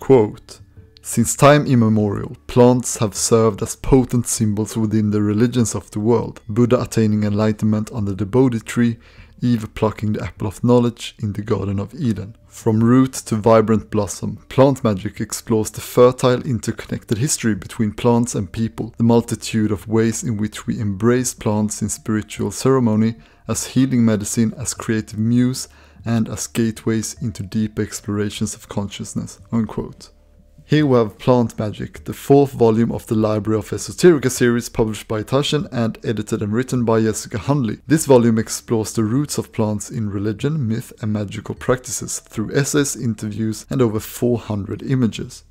Quote, "Since time immemorial, plants have served as potent symbols within the religions of the world, Buddha attaining enlightenment under the Bodhi tree, Eve plucking the apple of knowledge in the Garden of Eden. From root to vibrant blossom, Plant Magick explores the fertile interconnected history between plants and people, the multitude of ways in which we embrace plants in spiritual ceremony, as healing medicine, as creative muse, and as gateways into deep explorations of consciousness." Unquote. Here we have Plant Magick, the 4th volume of the Library of Esoterica-series published by Taschen and edited and written by Jessica Hundley. This volume explores the roots of plants in religion, myth and magical practices through essays, interviews and over 400 images.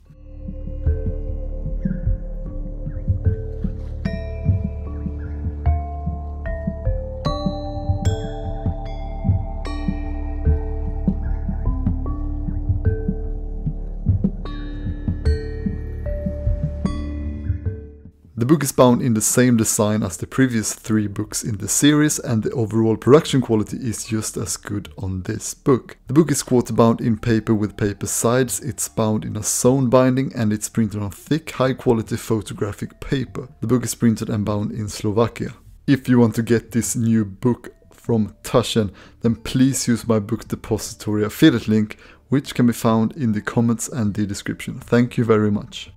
The book is bound in the same design as the previous 3 books in the series, and the overall production quality is just as good on this book. The book is quarter-bound in paper with paper sides, it's bound in a sewn-binding and it's printed on thick, high-quality photographic paper. The book is printed and bound in Slovakia. If you want to get this new book from Taschen, then please use my book depository affiliate link, which can be found in the comments and the description. Thank you very much.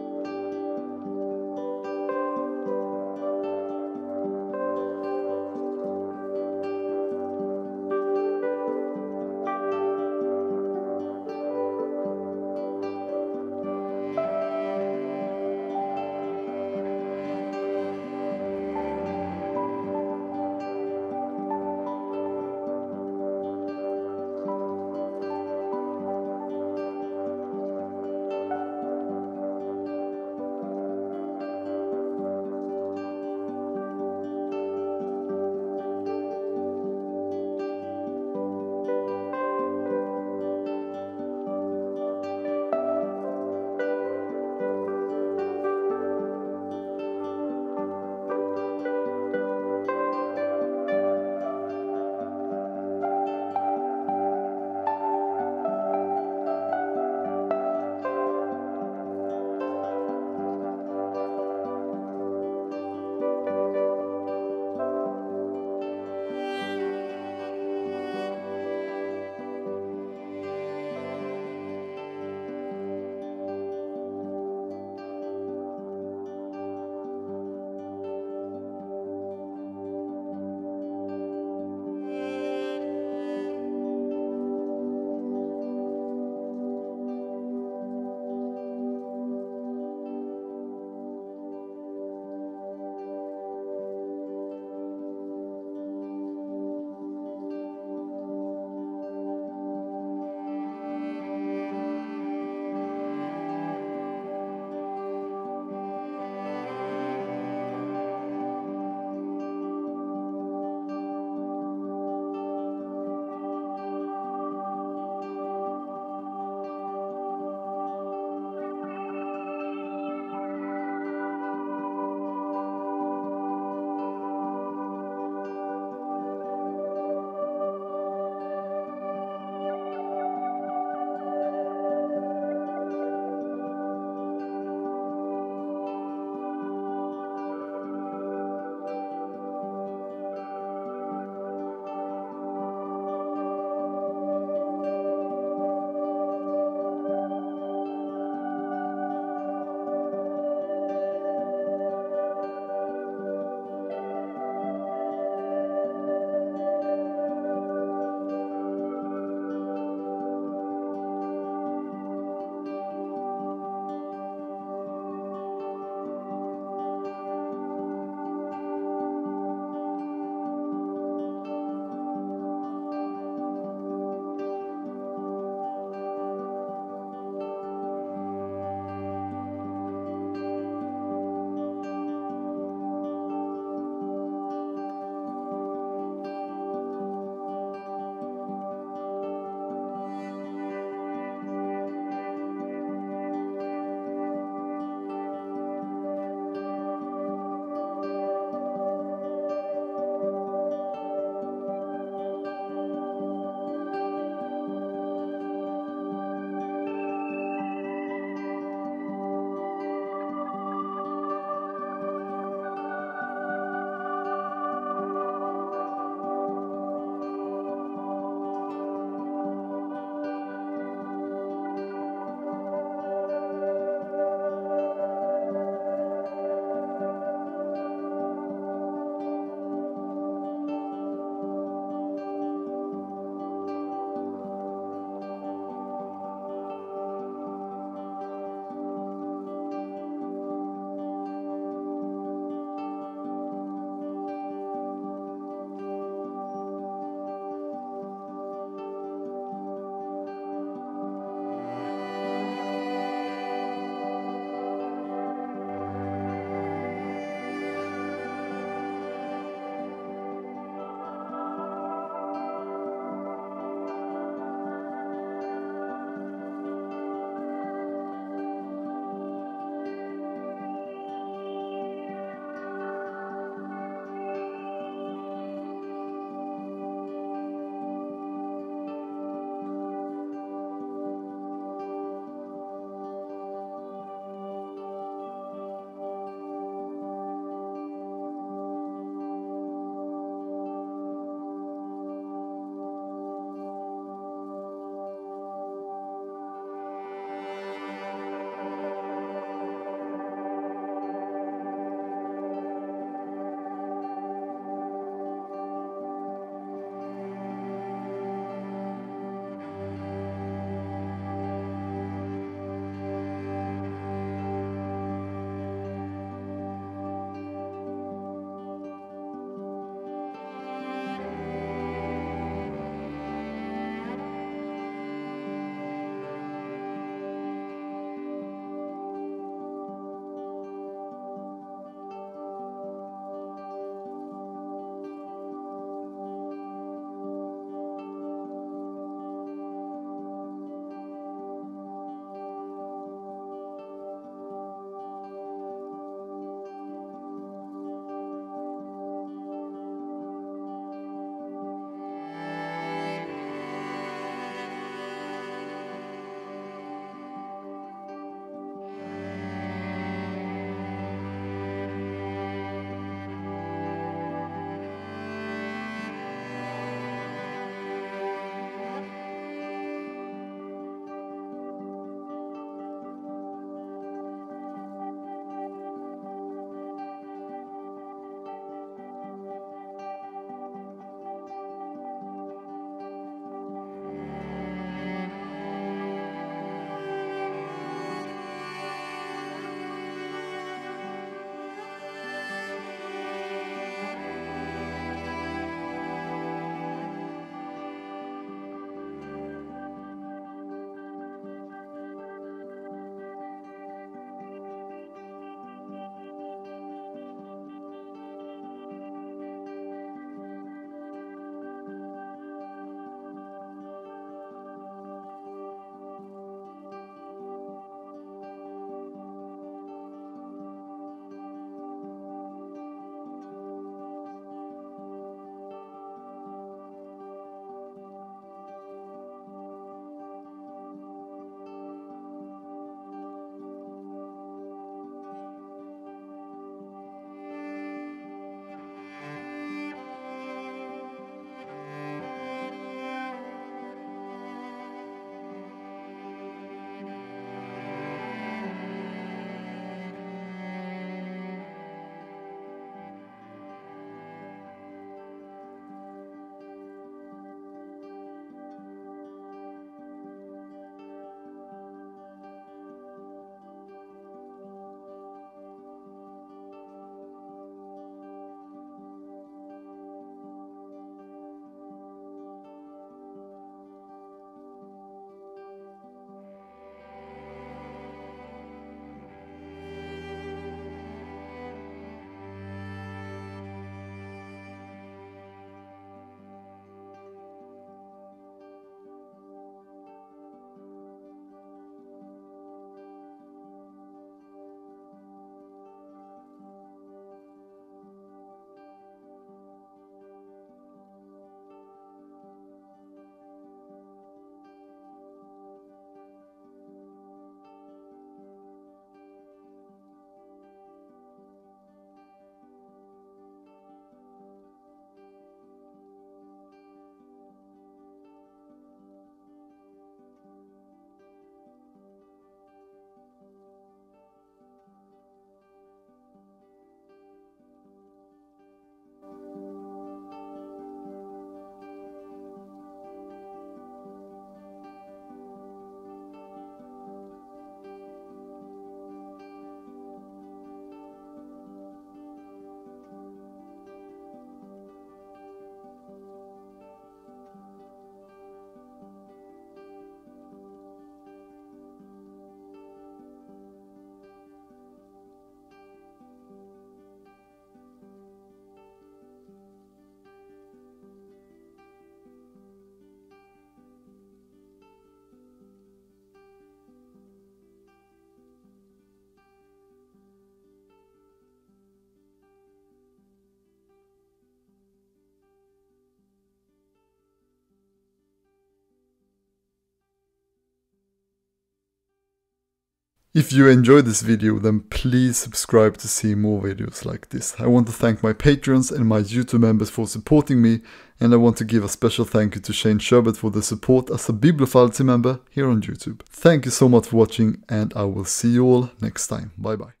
If you enjoyed this video, then please subscribe to see more videos like this. I want to thank my patrons and my YouTube members for supporting me, and I want to give a special thank you to Shane Sherbert for the support as a Bibliography member here on YouTube. Thank you so much for watching, and I will see you all next time. Bye bye.